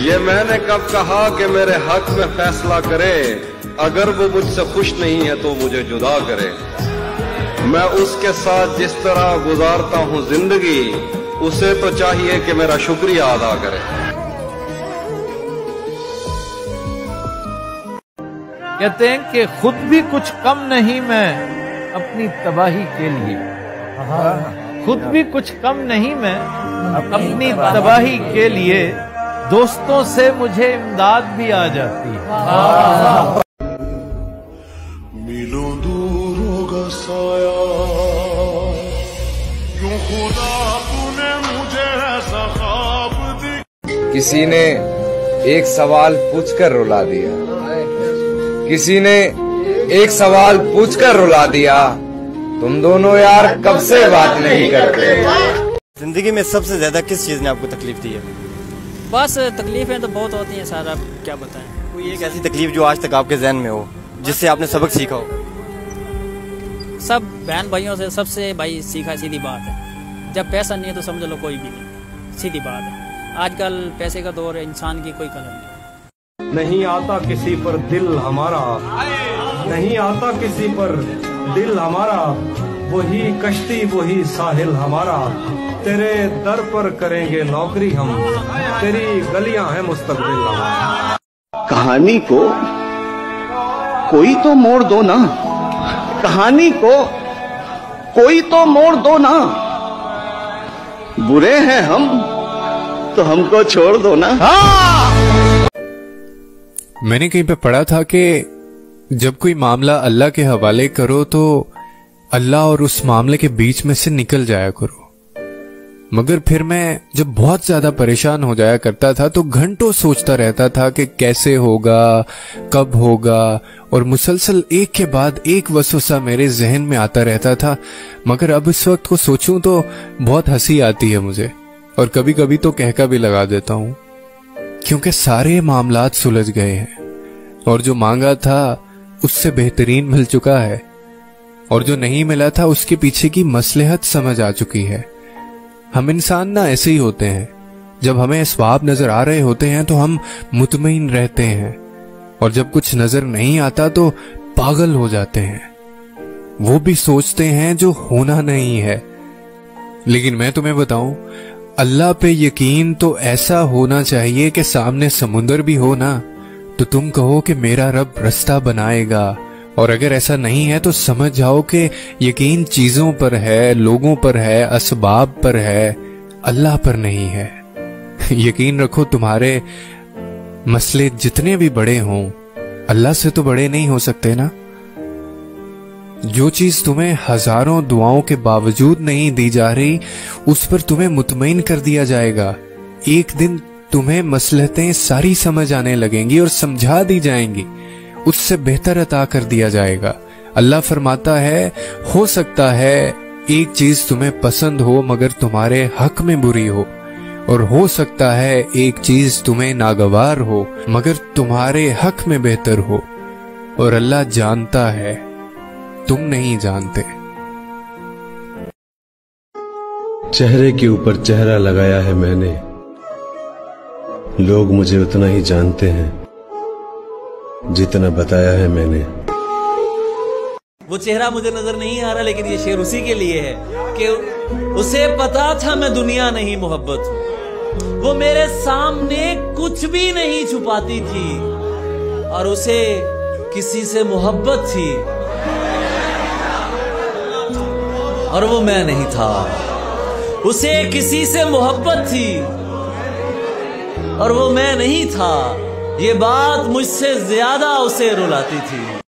یہ میں نے کب کہا کہ میرے حق میں فیصلہ کرے، اگر وہ مجھ سے خوش نہیں ہے تو مجھے جدا کرے۔ میں اس کے ساتھ جس طرح گزارتا ہوں زندگی، اسے تو چاہیے کہ میرا شکریہ ادا کرے۔ کہتے ہیں کہ خود بھی کچھ کم نہیں میں اپنی تباہی کے لیے، خود بھی کچھ کم نہیں میں اپنی تباہی کے لیے، دوستوں سے مجھے امداد بھی آ جاتی ہے۔ میلوں دور ہوگا سایہ، یوں خدا تو نے مجھے ایسا خواب دکھایا۔ کسی نے ایک سوال پوچھ کر رلا دیا، کسی نے ایک سوال پوچھ کر رلا دیا، تم دونوں یار کب سے بات نہیں کرتے۔ زندگی میں سب سے زیادہ کس چیز نے آپ کو تکلیف دی ہے؟ بس تکلیفیں تو بہت ہوتی ہیں سر، اب کیا بتائیں۔ کوئی ایک ایسی تکلیف جو آج تک آپ کے ذہن میں ہو، جس سے آپ نے سبق سیکھا ہو؟ سب بہن بھائیوں سے سب سے بھائی سیکھا، سیدھی بات ہے، جب پیسہ نہیں ہے تو سمجھ لو کوئی بھی نہیں، سیدھی بات ہے۔ آج کل پیسے کا دور ہے، انسان کی کوئی قدر نہیں۔ نہیں آتا کسی پر دل ہمارا، نہیں آتا کسی پر دل ہمارا، وہی کشتی وہی ساحل ہمارا، تیرے در پر کریں گے نوکری ہم، تیری گلیاں ہیں مستقبل ہمارا۔ کہانی کو کوئی تو موڑ دو نا، کہانی کو کوئی تو موڑ دو نا، برے ہیں ہم تو ہم کو چھوڑ دو نا۔ میں نے کہیں پہ پڑھا تھا کہ جب کوئی معاملہ اللہ کے حوالے کرو تو اللہ اور اس معاملے کے بیچ میں سے نکل جایا کرو، مگر پھر میں جب بہت زیادہ پریشان ہو جایا کرتا تھا تو گھنٹوں سوچتا رہتا تھا کہ کیسے ہوگا، کب ہوگا، اور مسلسل ایک کے بعد ایک وسوسہ میرے ذہن میں آتا رہتا تھا۔ مگر اب اس وقت کو سوچوں تو بہت ہنسی آتی ہے مجھے، اور کبھی کبھی تو کہکا بھی لگا دیتا ہوں، کیونکہ سارے معاملات سلجھ گئے ہیں، اور جو مانگا تھا اس سے بہترین مل چکا ہے، اور جو نہیں ملا تھا اس کے پیچھے کی مصلحت سمجھ آ چکی ہے۔ ہم انسان نہ ایسے ہی ہوتے ہیں، جب ہمیں اسباب نظر آ رہے ہوتے ہیں تو ہم مطمئن رہتے ہیں، اور جب کچھ نظر نہیں آتا تو پاگل ہو جاتے ہیں، وہ بھی سوچتے ہیں جو ہونا نہیں ہے۔ لیکن میں تمہیں بتاؤں، اللہ پہ یقین تو ایسا ہونا چاہیے کہ سامنے سمندر بھی ہو نا تو تم کہو کہ میرا رب رستہ بنائے گا، اور اگر ایسا نہیں ہے تو سمجھ جاؤ کہ یقین چیزوں پر ہے، لوگوں پر ہے، اسباب پر ہے، اللہ پر نہیں ہے۔ یقین رکھو تمہارے مسئلے جتنے بھی بڑے ہوں، اللہ سے تو بڑے نہیں ہو سکتے نا۔ جو چیز تمہیں ہزاروں دعاؤں کے باوجود نہیں دی جا رہی، اس پر تمہیں مطمئن کر دیا جائے گا۔ ایک دن تمہیں مصلحتیں ساری سمجھ آنے لگیں گی اور سمجھا دی جائیں گی، اس سے بہتر عطا کر دیا جائے گا۔ اللہ فرماتا ہے، ہو سکتا ہے ایک چیز تمہیں پسند ہو مگر تمہارے حق میں بری ہو، اور ہو سکتا ہے ایک چیز تمہیں ناگوار ہو مگر تمہارے حق میں بہتر ہو، اور اللہ جانتا ہے، تم نہیں جانتے۔ چہرے کے اوپر چہرہ لگایا ہے میں نے، لوگ مجھے اتنا ہی جانتے ہیں جتنا بتایا ہے میں نے۔ وہ چہرہ مجھے نظر نہیں آ رہا، لیکن یہ شعر اسی کے لیے ہے کہ اسے پتا تھا میں دنیا نہیں محبت ہوں، وہ میرے سامنے کچھ بھی نہیں چھپاتی تھی، اور اسے کسی سے محبت تھی اور وہ میں نہیں تھا۔ اسے کسی سے محبت تھی اور وہ میں نہیں تھا، یہ بات مجھ سے زیادہ اسے رلاتی تھی۔